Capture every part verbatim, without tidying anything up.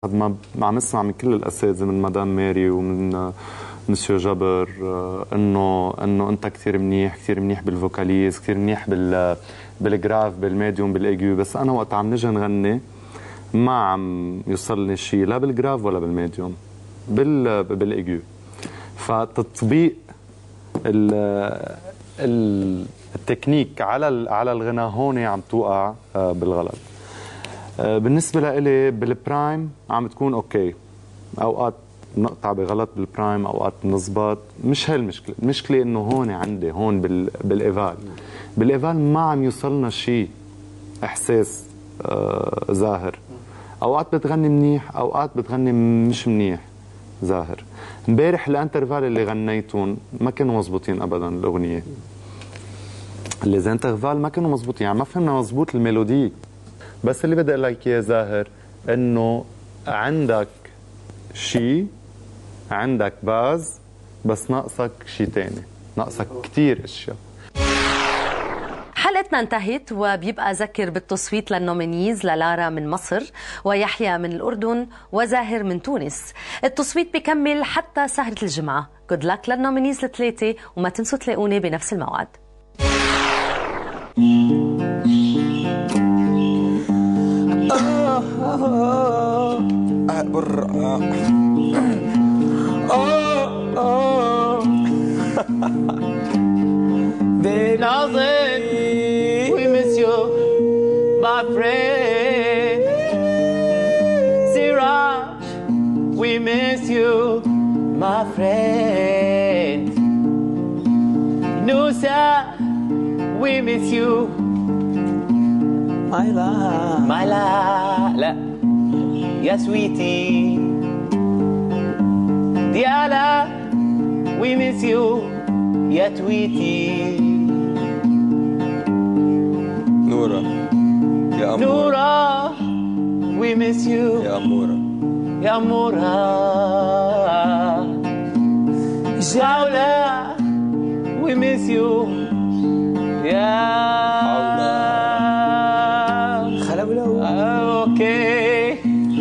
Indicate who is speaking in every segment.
Speaker 1: ما عم نسمع من كل الاساتذه، من مدام ماري ومن مسيو جبر، انه انه انت كثير منيح، كثير منيح بالفوكاليز، كثير منيح بال بالجراف، بالميديوم، بالايجيو. بس انا وقت عم نجي نغني ما عم يوصلني شيء لا بالجراف ولا بالميديوم، بال بالايجيو. فتطبيق ال التكنيك على على الغنى هون عم توقع بالغلط. بالنسبه لإلي بالبرايم عم تكون اوكي، اوقات نقطع بغلط بالبرايم، اوقات نزبط. مش هي المشكله، المشكله انه هون عندي هون بال بالايفال بالايفال ما عم يوصلنا شيء احساس آه زاهر. اوقات بتغني منيح، اوقات بتغني مش منيح زاهر. امبارح الانترفال اللي غنيتهم ما كانوا مزبوطين ابدا، الاغنيه اللي زي انترفال ما كانوا مزبوطين، يعني ما فهمنا مزبوط الميلودي. بس اللي بدي اقول لك اياه زاهر انه عندك شيء، عندك باز، بس ناقصك شيء ثاني، ناقصك كثير اشياء.
Speaker 2: حلقتنا انتهت، وبيبقى ذكر بالتصويت للنومينيز للارا من مصر، ويحيى من الأردن، وزاهر من تونس. التصويت بيكمل حتى سهرة الجمعة. جود لك للنومينيز الثلاثة، وما تنسوا تلاقوني بنفس الموعد.
Speaker 3: Nazin, we miss you, my friend. Siraj, we miss you, my friend. Nusa, we miss you, my love, my love, لا يا sweetie. Diala, we miss you, يا تويتي.
Speaker 4: نورا يا أمورة،
Speaker 3: نورا we miss you
Speaker 4: يا أمورة،
Speaker 3: يا أمورة. جولة we miss you يا خلولو. اوكي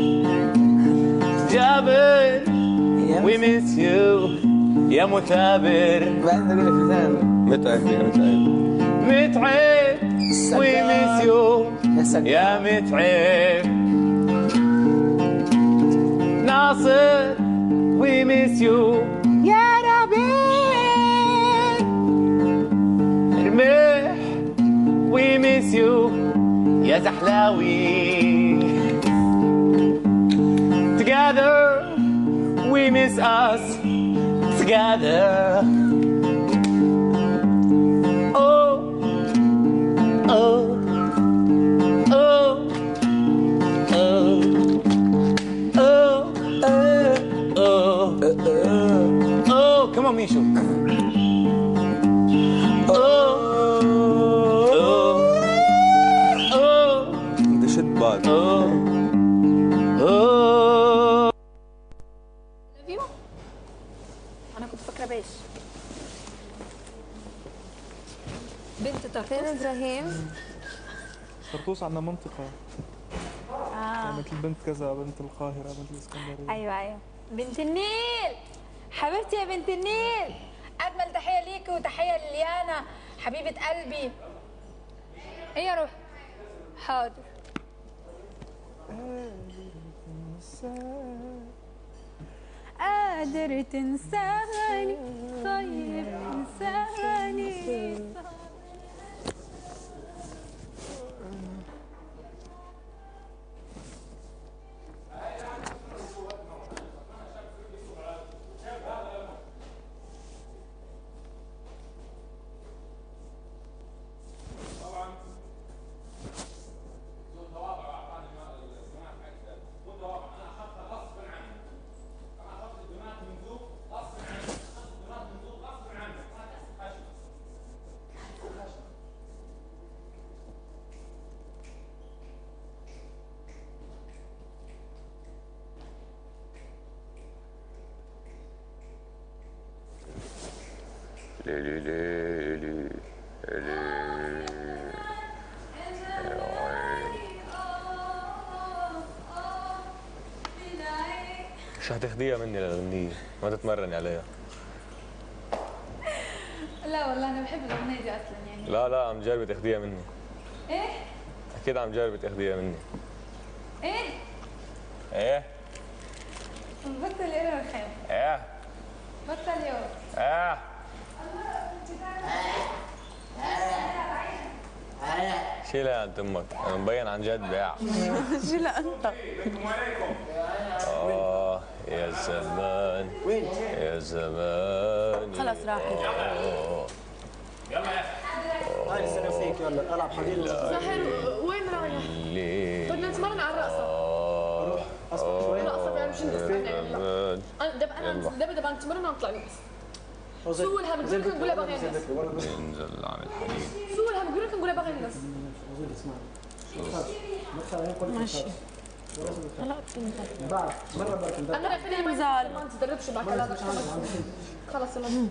Speaker 3: جابر we miss you يا مثابر.
Speaker 4: متعب يا متعب،
Speaker 3: متعب we miss you يا متعب. ناصر we miss you يا ربيع. رميح we miss you يا زحلاوي. Together we miss us together. Oh, oh, oh, oh, oh, oh, oh. Come on, Mishu. Oh, oh, oh.
Speaker 4: بدي شد بعض.
Speaker 3: Oh, oh.
Speaker 5: أنا كنت فاكرة باش بنت طرطوس. فين إبراهيم؟
Speaker 6: طرطوس عندنا منطقة
Speaker 5: آه.
Speaker 6: مثل بنت كذا، بنت القاهرة، بنت الإسكندرية.
Speaker 5: أيوة أيوة، بنت النيل حبيبتي يا بنت النيل. أجمل تحية ليكي وتحية لليانا حبيبة قلبي. إيه يا روح؟ حاضر. قادر تنساني طيب تنساني.
Speaker 7: ليلي ليلي ليلي يا عين
Speaker 4: مش هتاخديها مني للغنية، ما تتمرني عليها.
Speaker 5: لا والله انا بحب الاغنيه دي اصلا يعني.
Speaker 4: لا لا عم جربي تاخديها مني.
Speaker 5: ايه؟
Speaker 4: اكيد عم جربي تاخديها مني.
Speaker 5: ايه؟
Speaker 4: ايه؟
Speaker 5: بطل يا رخام.
Speaker 4: ايه؟
Speaker 5: بطل يوم.
Speaker 4: ايه؟ شيلها عند امك، انا مبين عن جد بيع.
Speaker 8: شيلها انت.
Speaker 4: اه يا زمان وين؟ يا زمان
Speaker 8: خلص راحت.
Speaker 9: يلا يا اخي هاي السنه فيك يلا العب حديد.
Speaker 5: ساحر وين رايح؟
Speaker 4: الليل
Speaker 5: بدنا نتمرن على الرقصه.
Speaker 9: روح اسمع شوي.
Speaker 5: الرقصه بيعرف شو نستنى. انا دب انا دب دب نتمرن ونطلع نرقص. شو لها بتقول لكم نقولها بغنس.
Speaker 4: انزل اعمل حديد.
Speaker 5: شو لها بتقول لكم نقولها بغنس.
Speaker 8: ماشي. هلا
Speaker 9: بعد مره بركن.
Speaker 5: انا رح انزل ما تدربش مع كلامك. خلص يلا.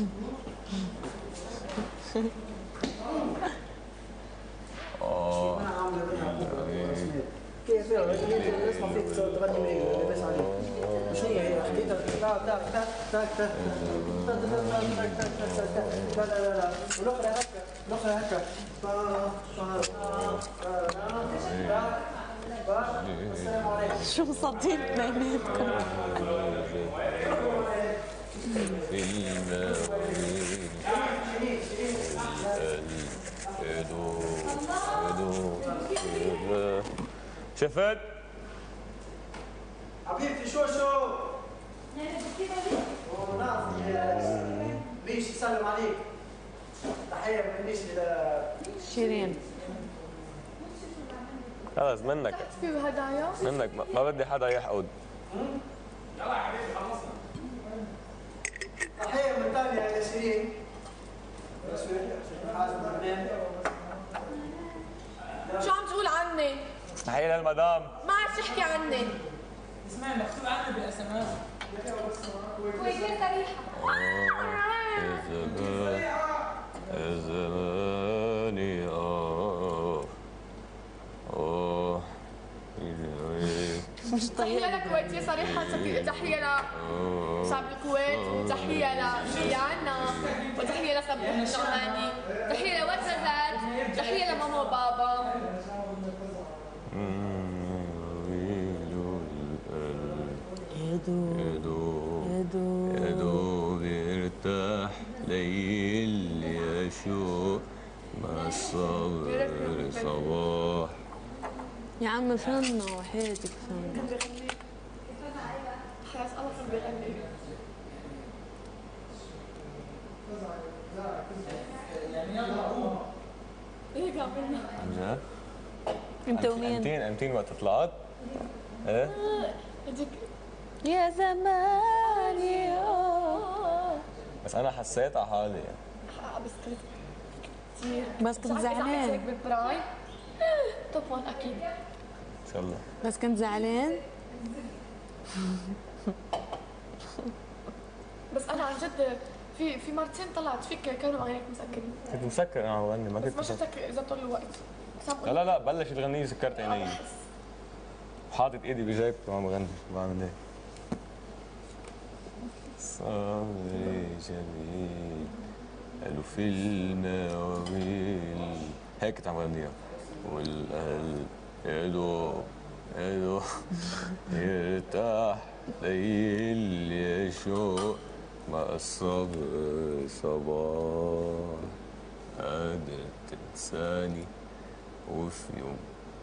Speaker 4: اه
Speaker 9: كيف اسمع فيك تغني معي لاباس عليك. شنو هي خليتها تاك تاك تاك تاك تاك. لا لا لا والاخرى هكا الاخرى هكا. السلام عليكم.
Speaker 8: شو مصدين بيناتكم؟
Speaker 4: في المواويل الهدوء هدوء. شفت؟
Speaker 9: حبيبتي شو شو؟ ليش يسلم عليك؟ تحية منيش
Speaker 8: شيرين.
Speaker 4: خلص منك
Speaker 5: في هدايا؟
Speaker 4: منك ما بدي حدا يحقد.
Speaker 9: يلا يا حبيبي خلصنا. تحية من ثانية يا شيرين.
Speaker 5: شو عم تقول عني؟
Speaker 4: تحية للمدام.
Speaker 5: ما عرفت تحكي عني.
Speaker 9: اسمعي مكتوب عني بالاس ام اس.
Speaker 5: كويسين صريحة.
Speaker 4: يا زمان يا زماني اه اه
Speaker 8: مش
Speaker 5: تحية لكويتية صريحة. تحية لشعب الكويت وتحية لجيانا وتحية لصبح النعماني. تحية لوزنزات. تحية لماما وبابا.
Speaker 8: يدو
Speaker 4: يدو يدو بيرتاح ليل يا شو ما الصبر صباح.
Speaker 8: يا عم فهمنا وحياتك فهمنا.
Speaker 5: خلاص الله كان بيغني. ايه قابلنا.
Speaker 4: عن جد؟
Speaker 8: انت ومين؟
Speaker 4: امتين امتين وقت طلعت؟ ايه؟
Speaker 8: يا زماني اه.
Speaker 4: بس انا حسيت على حالي
Speaker 5: بس كنت كثير.
Speaker 8: بس كنت زعلان.
Speaker 5: بالبراي طبعا اكيد
Speaker 4: ان شاء الله.
Speaker 8: بس كنت زعلان.
Speaker 5: بس انا عن جد في في مرتين طلعت فيك كانوا عينيك مسكرين.
Speaker 4: كنت مسكر انا عم بغني ما
Speaker 5: بس
Speaker 4: كنت
Speaker 5: ما
Speaker 4: مسكر.
Speaker 5: شفتك اذا طول الوقت.
Speaker 4: لا لا لا بلش تغني سكرت عيني وحاطط ايدي بجيبي وعم بغني بعمل هيك. صبري جميل قالوا في المواويل هيك كنت عم بغنيها. والقلب يدوب يدوب يرتاح ليل يا شوق مع الصبر صباح. قادر تنساني وفي يوم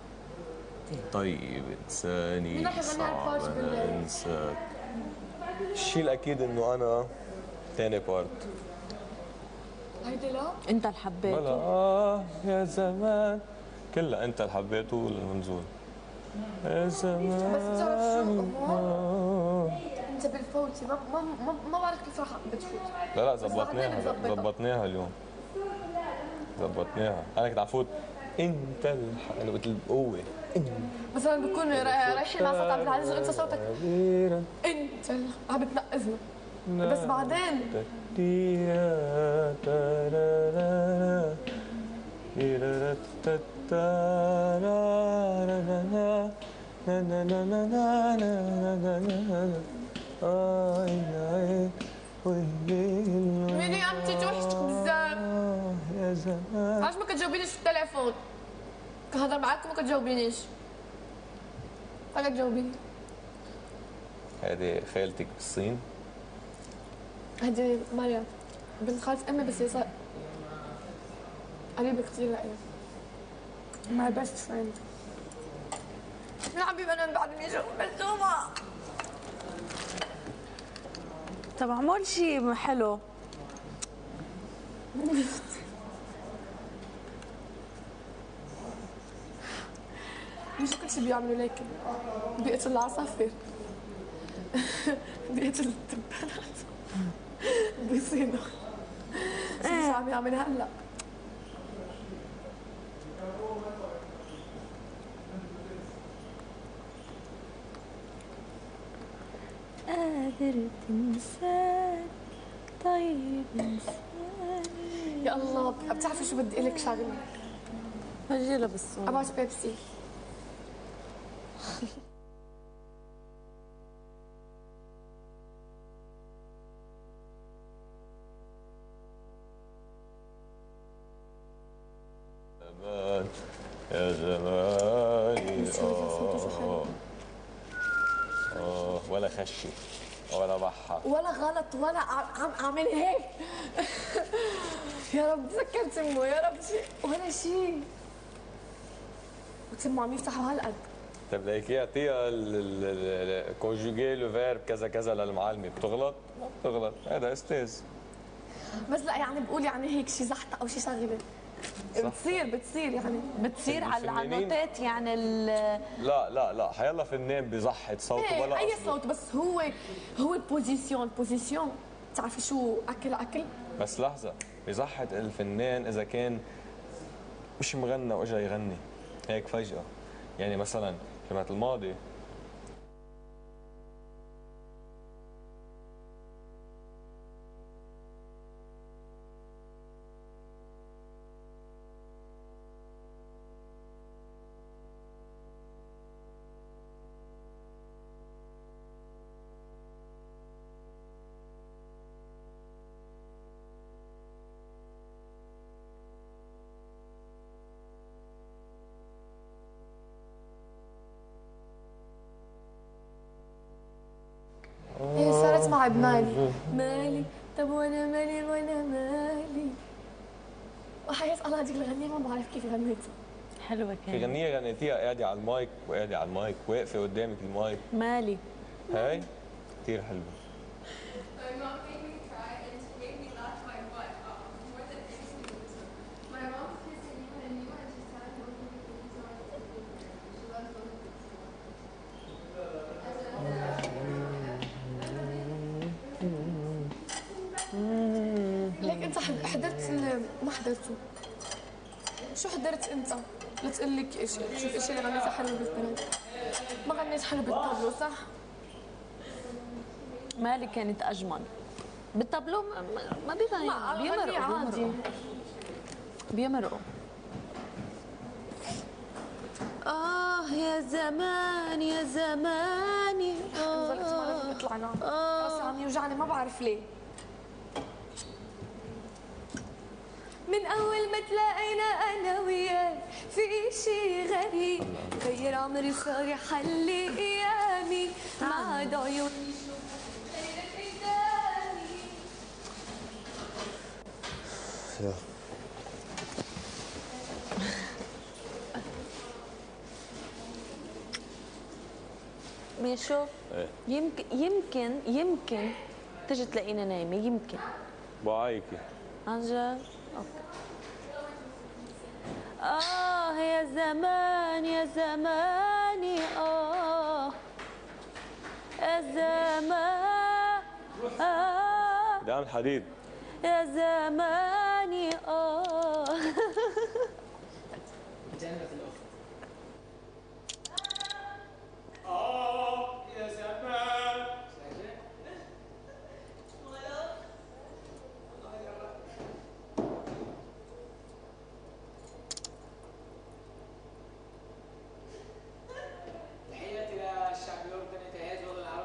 Speaker 4: طيب انساني صعب انا انساك. الشيء الاكيد انه انا ثاني بارت.
Speaker 5: هيدي لا
Speaker 8: انت اللي حبيته.
Speaker 4: بلا اه يا زمان كلها انت اللي حبيته للمنزول. يا زمان
Speaker 5: بس بتعرف شو هو؟ انت بالفوتي ما ما ما, ما بعرف كيف راح بتفوت.
Speaker 4: لا لا زبطناها زبطناها اليوم زبطناها. انا كنت عم فوت انت الح... قلت القوه
Speaker 5: مثلا بكون رايحين مع صوت عبد العزيز وانت صوتك انت عم بتنقزنا بس بعدين ميري عمتي توحشتك بزاف.
Speaker 4: يا زمان.
Speaker 5: علاش ما كتجاوبينيش في التليفون؟ كنهضر معاك وما كتجاوبينيش. بقى تجاوبيني.
Speaker 4: هذه خالتك بالصين؟
Speaker 5: هذه مريم بنت خالة امي بس هي صار قريبة كثير لإلي. My best friend. يا حبيبي انا بعدني شو مجنونة.
Speaker 8: طب اعمل شيء حلو.
Speaker 5: مش كل شيء بيعملوا ليك. بيقتل العصافير. بيقتل التبانات. بيصيدوا. بس مش عم يعمل هلا.
Speaker 8: قادر تنساني طيب انساني.
Speaker 5: يا الله بتعرفي شو بدي لك شغله؟
Speaker 8: هجيلها بالصوت.
Speaker 5: ابعت بيبسي.
Speaker 4: زمان يا زماني اه اه ولا خشي ولا بحة
Speaker 5: ولا غلط ولا عم اعمل هيك. يا رب تذكرت امه يا رب شيء ولا شيء. وتسموا عم يفتحوا هالقد.
Speaker 4: طيب ليك اعطيها الكونجوجي لو فيرب كذا كذا للمعلمة بتغلط؟ ما بتغلط هذا استاذ.
Speaker 5: بس لا يعني بقول يعني هيك شيء زحطه او شيء شغله. بتصير بتصير يعني
Speaker 8: بتصير على النوتات يعني ال
Speaker 4: لا لا لا حيلا فنان بيزحط صوته ولا
Speaker 5: اي صوت بس هو هو البوزيسيون البوزيسيون بتعرفي شو اكل اكل.
Speaker 4: بس لحظة بيزحط الفنان إذا كان مش مغنى واجا يغني هيك فجأة. يعني مثلا كلمات الماضي
Speaker 5: هي صارت مع بمالي مالي. طب وانا مالي وانا مالي. وحياة الله هذيك الغنية ما بعرف كيف غنيتها.
Speaker 8: حلوة
Speaker 4: في
Speaker 8: كانت.
Speaker 4: غنية غنيتيها قاعدة على المايك وقاعدة على المايك واقفة قدامك المايك.
Speaker 8: مالي.
Speaker 4: هاي كثير حلوة.
Speaker 5: ليك انت حضرت ما حضرته. شو حضرت انت؟ لتقول لك ايش شوف ايش اللي غنيتها حلو بالبنات. ما غنيت حلو بالطابلو صح؟
Speaker 8: مالي كانت اجمل. بالطابلو ما بيبين بيمرقوا
Speaker 5: عادي.
Speaker 8: بيمرقوا. آه يا زمان يا زماني
Speaker 5: آه لدرجة ما لازم اطلع نام. راسي عم يوجعني ما بعرف ليه. من أول ما تلاقينا أنا وياك في شي غريب غير عمري صار يحلي أيامي ما عاد عيوني
Speaker 4: يلا
Speaker 8: ميشو
Speaker 4: ايه
Speaker 8: يمكن يمكن يمكن تجي تلاقينا نايمة يمكن.
Speaker 4: بعيكي
Speaker 8: عن جد؟ اوكي. آه يا زمان يا زماني آه يا زمان آه
Speaker 4: بدي اعمل حديد.
Speaker 8: يا زماني آه